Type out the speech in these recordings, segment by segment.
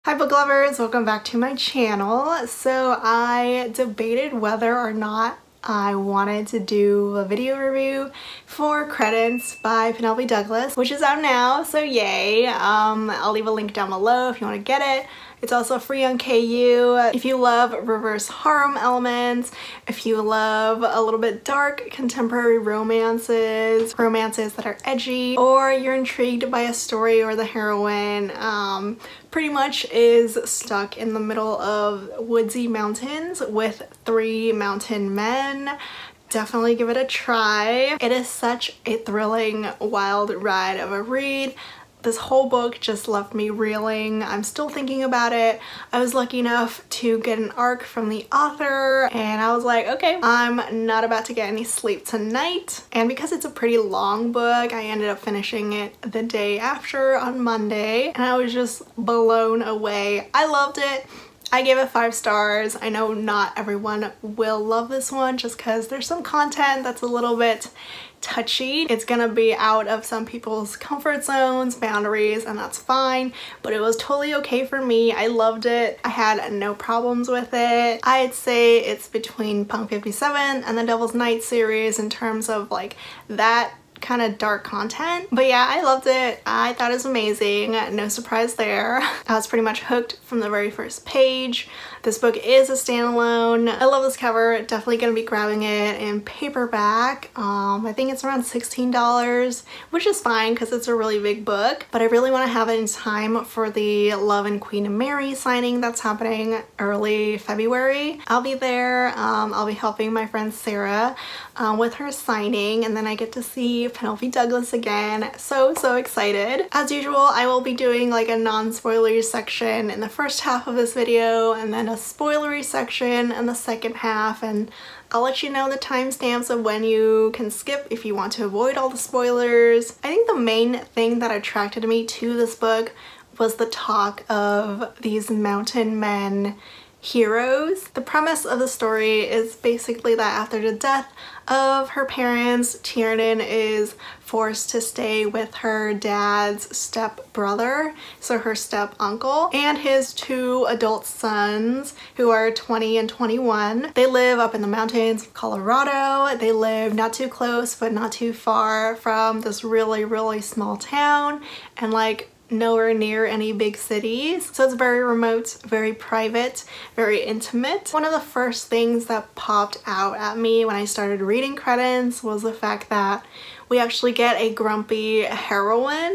Hi book lovers, welcome back to my channel. So I debated whether or not I wanted to do a video review for Credence by Penelope Douglas, which is out now, so yay. I'll leave a link down below if you want to get it. It's also free on KU. If you love reverse harem elements, if you love a little bit dark contemporary romances that are edgy, or you're intrigued by a story or the heroine pretty much is stuck in the middle of woodsy mountains with three mountain men, definitely give it a try. It is such a thrilling, wild ride of a read. This whole book just left me reeling. I'm still thinking about it. I was lucky enough to get an ARC from the author and I was like, okay, I'm not about to get any sleep tonight. And because it's a pretty long book, I ended up finishing it the day after on Monday and I was just blown away. I loved it. I gave it 5 stars. I know not everyone will love this one just because there's some content that's a little bit touchy. It's gonna be out of some people's comfort zones, boundaries, and that's fine, but it was totally okay for me. I loved it. I had no problems with it. I'd say it's between Punk 57 and the Devil's Night series in terms of like that kind of dark content, but yeah, I loved it. I thought it was amazing. No surprise there. I was pretty much hooked from the very first page. This book is a standalone. I love this cover. Definitely gonna be grabbing it in paperback. I think it's around $16, which is fine because it's a really big book, but I really want to have it in time for the Love and Queen and Mary signing that's happening early February. I'll be there. I'll be helping my friend Sarah with her signing, and then I get to see Penelope Douglas again. So excited. As usual, I will be doing like a non-spoilery section in the first half of this video and then a spoilery section in the second half, and I'll let you know the timestamps of when you can skip if you want to avoid all the spoilers. I think the main thing that attracted me to this book was the talk of these mountain men heroes. The premise of the story is basically that after the death of her parents, Tiernan is forced to stay with her dad's step brother, so her step uncle, and his 2 adult sons who are 20 and 21. They live up in the mountains of Colorado. They live not too close but not too far from this really small town and like nowhere near any big cities. So it's very remote, very private, very intimate. One of the first things that popped out at me when I started reading Credence was the fact that we actually get a grumpy heroine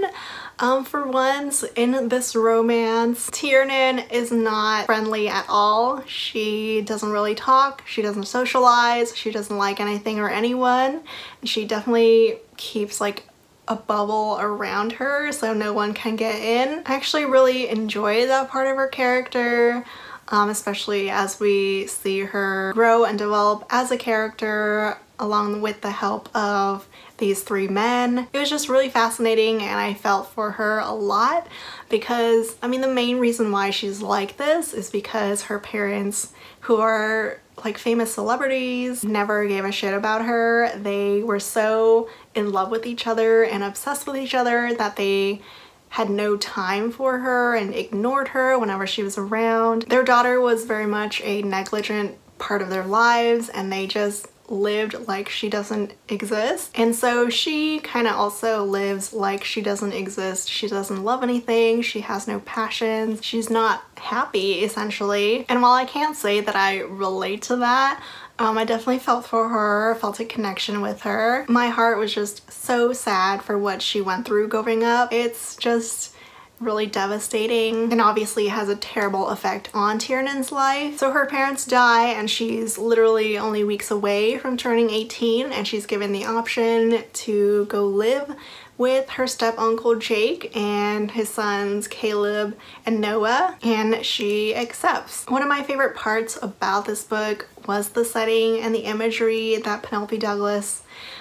for once in this romance. Tiernan is not friendly at all. She doesn't really talk, she doesn't socialize, she doesn't like anything or anyone. She definitely keeps like a bubble around her so no one can get in. I actually really enjoy that part of her character, especially as we see her grow and develop as a character along with the help of these 3 men. It was just really fascinating and I felt for her a lot because, I mean, the main reason why she's like this is because her parents, who are like famous celebrities, never gave a shit about her. They were so in love with each other and obsessed with each other that they had no time for her and ignored her whenever she was around. Their daughter was very much a negligent part of their lives and they just lived like she doesn't exist, and so she kind of also lives like she doesn't exist. She doesn't love anything, she has no passions, she's not happy essentially. And while I can't say that I relate to that, I definitely felt for her, felt a connection with her. My heart was just so sad for what she went through growing up. It's just really devastating and obviously has a terrible effect on Tiernan's life. So her parents die and she's literally only weeks away from turning 18 and she's given the option to go live with her step uncle Jake and his sons Caleb and Noah, and she accepts. One of my favorite parts about this book was the setting and the imagery that Penelope Douglas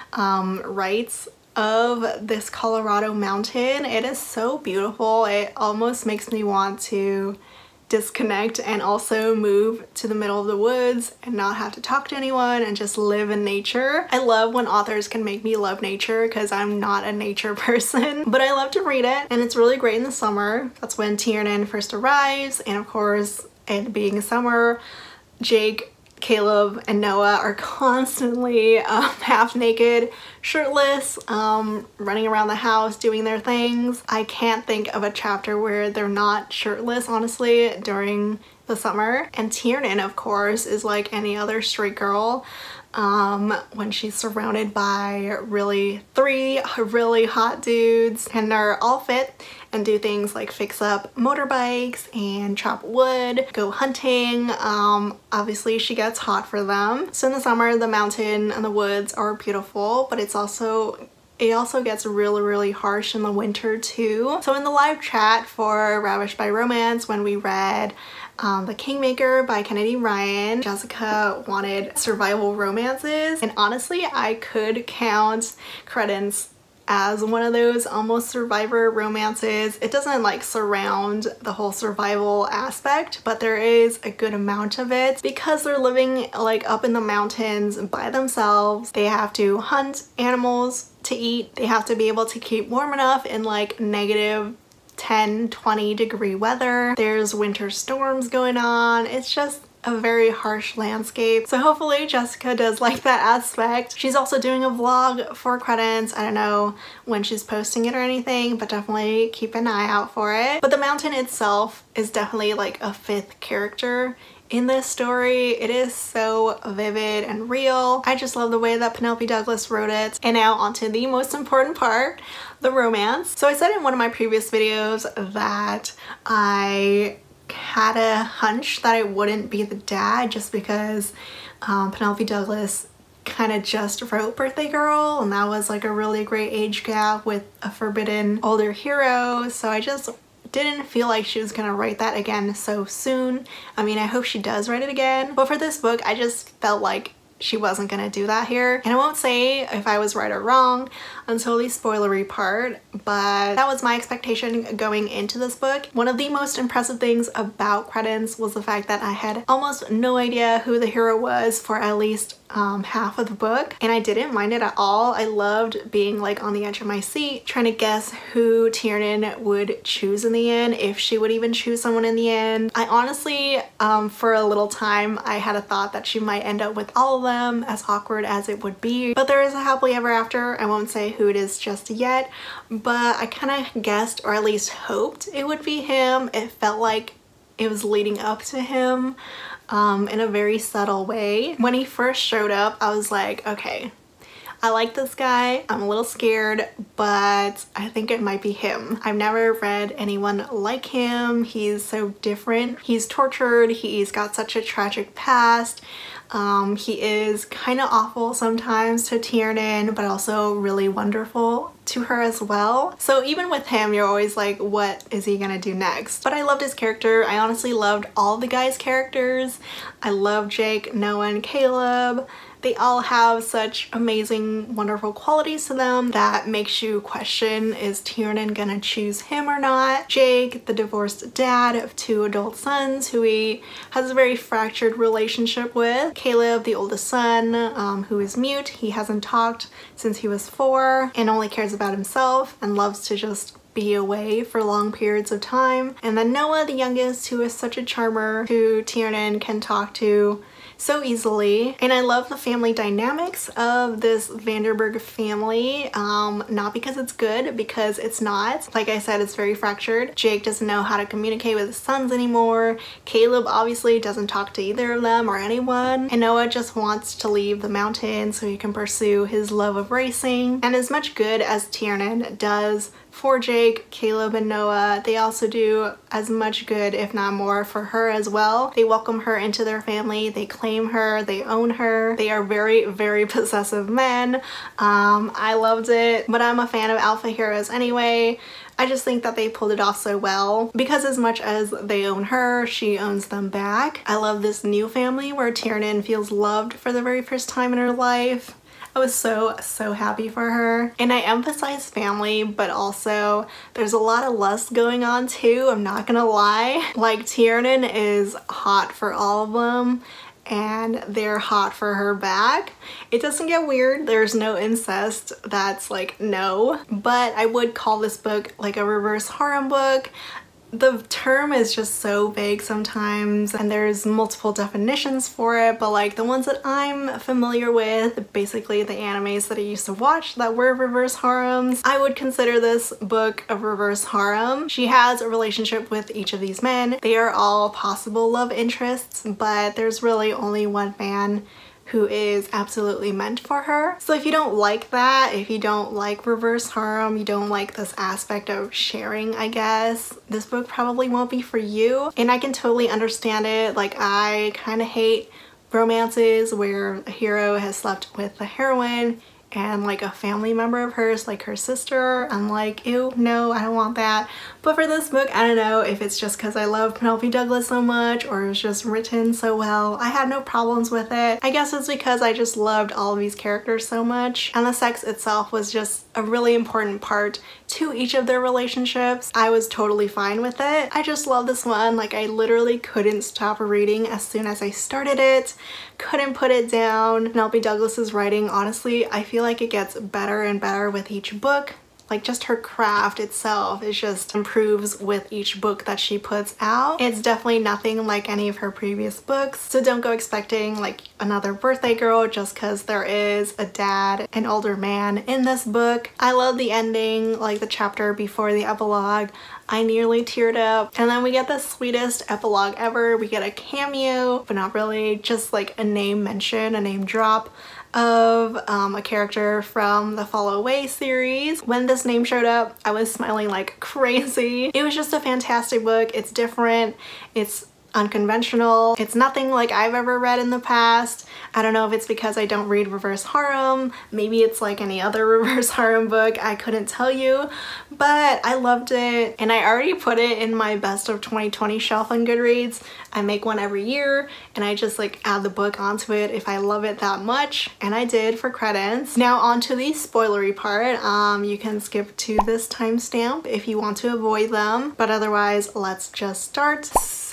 writes of this Colorado mountain. It is so beautiful. It almost makes me want to disconnect and also move to the middle of the woods and not have to talk to anyone and just live in nature. I love when authors can make me love nature because I'm not a nature person, but I love to read it, and it's really great in the summer. That's when Tiernan first arrives, and of course, it being summer, Jake, Caleb, and Noah are constantly half naked, shirtless, running around the house doing their things. I can't think of a chapter where they're not shirtless, honestly, during the summer. And Tiernan, of course, is like any other straight girl when she's surrounded by three really hot dudes, and they're all fit and do things like fix up motorbikes and chop wood, go hunting. Obviously she gets hot for them. So in the summer, the mountain and the woods are beautiful, but it also gets really harsh in the winter too. So in the live chat for Ravished by Romance, when we read The Kingmaker by Kennedy Ryan, Jessica wanted survival romances, and honestly I could count Credence as one of those almost survivor romances. It doesn't like surround the whole survival aspect, but there is a good amount of it because they're living like up in the mountains by themselves. They have to hunt animals to eat. They have to be able to keep warm enough in like negative 10-20 degree weather. There's winter storms going on. It's just a very harsh landscape. So hopefully Jessica does like that aspect. She's also doing a vlog for Credence. I don't know when she's posting it or anything, but definitely keep an eye out for it. But the mountain itself is definitely like a fifth character in this story. It is so vivid and real. I just love the way that Penelope Douglas wrote it. And now onto the most important part, the romance. So I said in one of my previous videos that I had a hunch that it wouldn't be the dad just because Penelope Douglas kind of just wrote Birthday Girl, and that was like a really great age gap with a forbidden older hero. So I just didn't feel like she was gonna write that again so soon. I mean, I hope she does write it again, but for this book I just felt like she wasn't gonna do that here. And I won't say if I was right or wrong until the spoilery part, but that was my expectation going into this book. One of the most impressive things about Credence was the fact that I had almost no idea who the hero was for at least half of the book, and I didn't mind it at all. I loved being like on the edge of my seat trying to guess who Tiernan would choose in the end, if she would even choose someone in the end. I honestly for a little time I had a thought that she might end up with all of them, as awkward as it would be, but there is a happily ever after. I won't say who it is just yet, but I kind of guessed, or at least hoped it would be him. It felt like it was leading up to him in a very subtle way. When he first showed up, I was like, okay, I like this guy. I'm a little scared, but I think it might be him. I've never read anyone like him. He's so different. He's tortured. He's got such a tragic past. He is kind of awful sometimes to Tiernan, but also really wonderful to her as well. So even with him, you're always like, what is he gonna do next? But I loved his character. I honestly loved all the guys' characters. I love Jake, Noah, and Caleb. They all have such amazing, wonderful qualities to them that makes you question, is Tiernan gonna choose him or not? Jake, the divorced dad of 2 adult sons who he has a very fractured relationship with. Caleb, the oldest son, who is mute. He hasn't talked since he was 4 and only cares about himself and loves to just be away for long periods of time. And then Noah, the youngest, who is such a charmer, who Tiernan can talk to so easily. And I love the family dynamics of this Vanderburg family, not because it's good, because it's not. Like I said, it's very fractured. Jake doesn't know how to communicate with his sons anymore. Caleb obviously doesn't talk to either of them or anyone. And Noah just wants to leave the mountains so he can pursue his love of racing. And as much good as Tiernan does for Jake, Caleb, and Noah, they also do as much good, if not more, for her as well. They welcome her into their family, they claim her, they own her. They are very, very possessive men. I loved it, but I'm a fan of alpha heroes anyway. I just think that they pulled it off so well because as much as they own her, she owns them back. I love this new family where Tiernan feels loved for the very first time in her life. I was so happy for her. And I emphasize family, but also there's a lot of lust going on too, I'm not gonna lie. Like Tiernan is hot for all of them and they're hot for her back. It doesn't get weird, there's no incest, that's like no, but I would call this book like a reverse harem book. The term is just so vague sometimes and there's multiple definitions for it, but like the ones that I'm familiar with, basically the animes that I used to watch that were reverse harems, I would consider this book a reverse harem. She has a relationship with each of these men. They are all possible love interests, but there's really only one man who is absolutely meant for her. So if you don't like that, if you don't like reverse harem, you don't like this aspect of sharing, I guess, this book probably won't be for you. And I can totally understand it. Like, I kind of hate romances where a hero has slept with the heroine and like a family member of hers, like her sister. I'm like, ew, no, I don't want that. But for this book, I don't know if it's just because I love Penelope Douglas so much or it was just written so well. I had no problems with it. I guess it's because I just loved all of these characters so much, and the sex itself was just a really important part to each of their relationships. I was totally fine with it. I just love this one. Like, I literally couldn't stop reading as soon as I started it. Couldn't put it down. Penelope Douglas's writing, honestly, I feel like it gets better and better with each book. Like, just her craft itself is just improves with each book that she puts out. It's definitely nothing like any of her previous books, so don't go expecting like another birthday girl just because there is a dad, an older man in this book. I love the ending, like the chapter before the epilogue. I nearly teared up. And then we get the sweetest epilogue ever. We get a cameo, but not really, just like a name mention, a name drop of a character from the Fall Away series. When this name showed up, I was smiling like crazy. It was just a fantastic book. It's different. It's unconventional. It's nothing like I've ever read in the past. I don't know if it's because I don't read reverse harem. Maybe it's like any other reverse harem book. I couldn't tell you, but I loved it. And I already put it in my best of 2020 shelf on Goodreads. I make one every year and I just like add the book onto it if I love it that much, and I did for credits. Now onto the spoilery part. You can skip to this timestamp if you want to avoid them, but otherwise let's just start.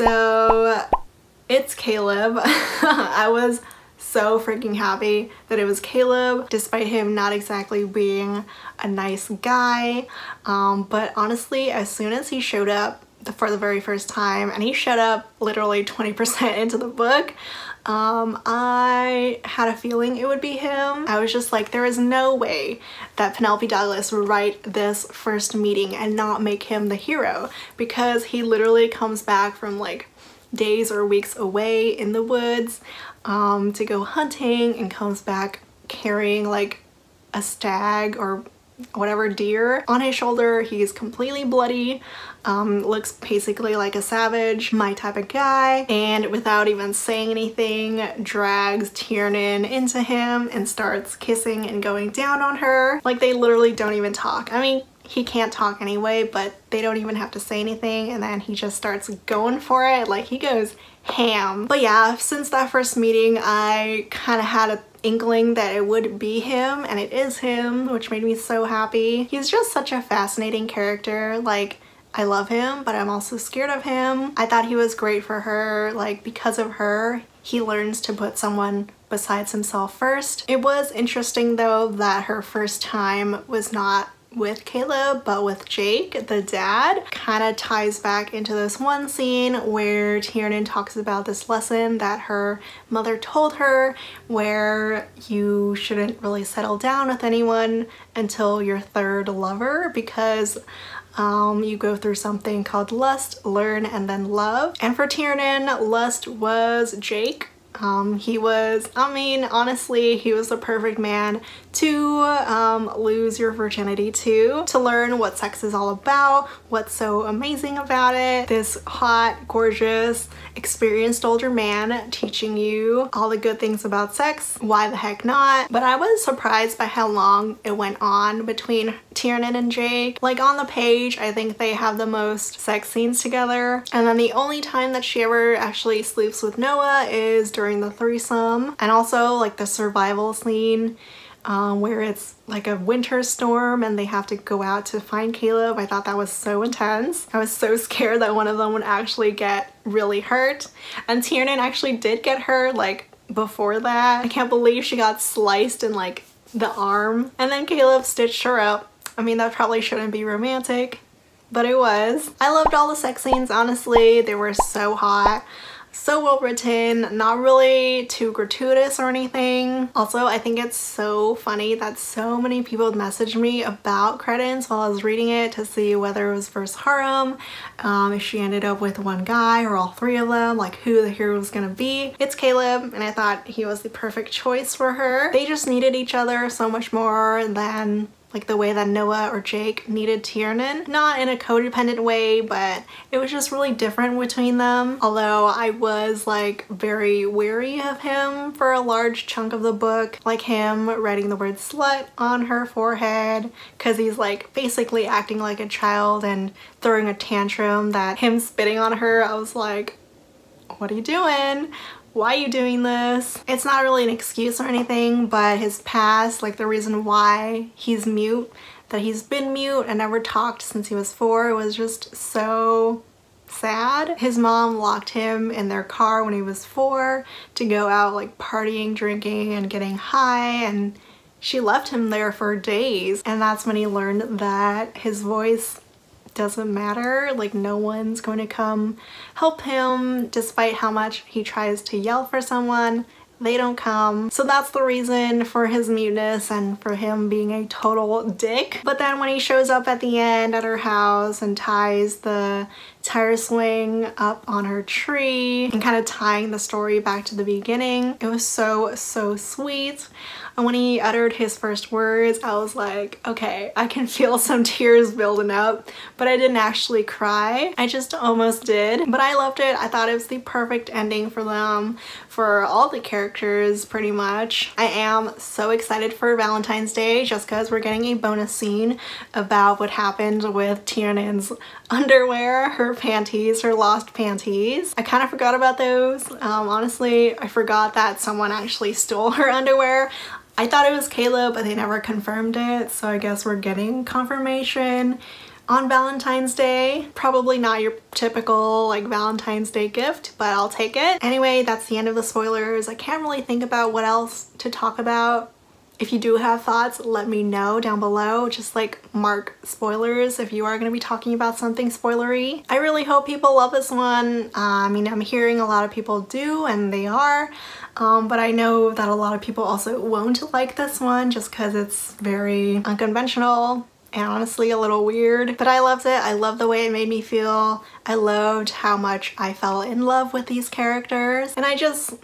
So it's Caleb. I was so freaking happy that it was Caleb, despite him not exactly being a nice guy. But honestly, as soon as he showed up for the very first time, and he showed up literally 20% into the book, I had a feeling it would be him. I was just like, there is no way that Penelope Douglas would write this first meeting and not make him the hero, because he literally comes back from like days or weeks away in the woods to go hunting and comes back carrying like a stag or whatever deer on his shoulder. He's completely bloody, looks basically like a savage, my type of guy, and without even saying anything drags Tiernan into him and starts kissing and going down on her. Like, they literally don't even talk. I mean, he can't talk anyway, but they don't even have to say anything, and then he just starts going for it. Like, he goes ham. But yeah, since that first meeting, I kind of had a inkling that it would be him, and it is him, which made me so happy. He's just such a fascinating character. Like, I love him, but I'm also scared of him. I thought he was great for her. Like, because of her, he learns to put someone besides himself first. It was interesting though that her first time was not with Caleb but with Jake, the dad. Kind of ties back into this one scene where Tiernan talks about this lesson that her mother told her, where you shouldn't really settle down with anyone until your third lover, because you go through something called lust, learn, and then love. And for Tiernan, lust was Jake. He was, I mean, honestly, he was the perfect man to lose your virginity to learn what sex is all about, what's so amazing about it. This hot, gorgeous, experienced older man teaching you all the good things about sex. Why the heck not? But I was surprised by how long it went on between Tiernan and Jake. Like, on the page, I think they have the most sex scenes together. And then the only time that she ever actually sleeps with Noah is during the threesome. And also, like, the survival scene where it's like a winter storm and they have to go out to find Caleb. I thought that was so intense. I was so scared that one of them would actually get really hurt. And Tiernan actually did get hurt like before that. I can't believe she got sliced in like the arm. And then Caleb stitched her up. I mean, that probably shouldn't be romantic, but it was. I loved all the sex scenes, honestly. They were so hot. So well written, not really too gratuitous or anything. Also, I think it's so funny that so many people messaged me about Credence while I was reading it to see whether it was versus harem, if she ended up with one guy or all three of them, like who the hero was gonna be. It's Caleb, and I thought he was the perfect choice for her. They just needed each other so much more than like the way that Noah or Jake needed Tiernan. Not in a codependent way, but it was just really different between them. Although I was like very wary of him for a large chunk of the book, like him writing the word slut on her forehead because he's like basically acting like a child and throwing a tantrum, that him spitting on her, I was like, what are you doing? Why are you doing this? It's not really an excuse or anything, but his past, like the reason why he's mute, that he's been mute and never talked since he was 4, was just so sad. His mom locked him in their car when he was 4 to go out like partying, drinking, and getting high, and she left him there for days. And that's when he learned that his voice doesn't matter, like no one's going to come help him despite how much he tries to yell for someone. They don't come. So that's the reason for his muteness and for him being a total dick. But then when he shows up at the end at her house and ties the tire swing up on her tree and kind of tying the story back to the beginning, it was so sweet. And when he uttered his first words, I was like, okay, I can feel some tears building up, but I didn't actually cry. I just almost did. But I loved it. I thought it was the perfect ending for them, for all the characters pretty much. I am so excited for Valentine's Day just because we're getting a bonus scene about what happened with Tiernan's underwear, her panties, her lost panties. I kind of forgot about those. Honestly, I forgot that someone actually stole her underwear. I thought it was Caleb, but they never confirmed it, so I guess we're getting confirmation on Valentine's Day. Probably not your typical like Valentine's Day gift, but I'll take it. Anyway, that's the end of the spoilers. I can't really think about what else to talk about. If you do have thoughts, let me know down below. Just like mark spoilers if you are going to be talking about something spoilery. I really hope people love this one. I mean, I'm hearing a lot of people do, and they are. But I know that a lot of people also won't like this one just because it's very unconventional and honestly a little weird. But I loved it. I loved the way it made me feel. I loved how much I fell in love with these characters. And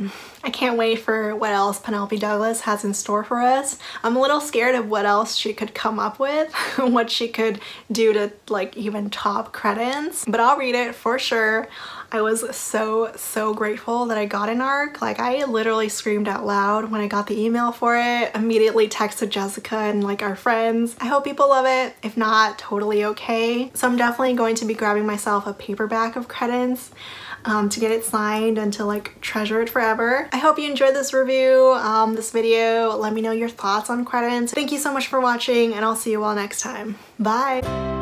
I can't wait for what else Penelope Douglas has in store for us. I'm a little scared of what else she could come up with, what she could do to like even top Credence. But I'll read it for sure. I was so grateful that I got an arc. Like I literally screamed out loud when I got the email for it. Immediately texted Jessica and like our friends. I hope people love it. If not, totally okay. So I'm definitely going to be grabbing myself a paperback of Credence to get it signed and to like treasure it forever. I hope you enjoyed this review, this video. Let me know your thoughts on Credence. Thank you so much for watching, and I'll see you all next time. Bye!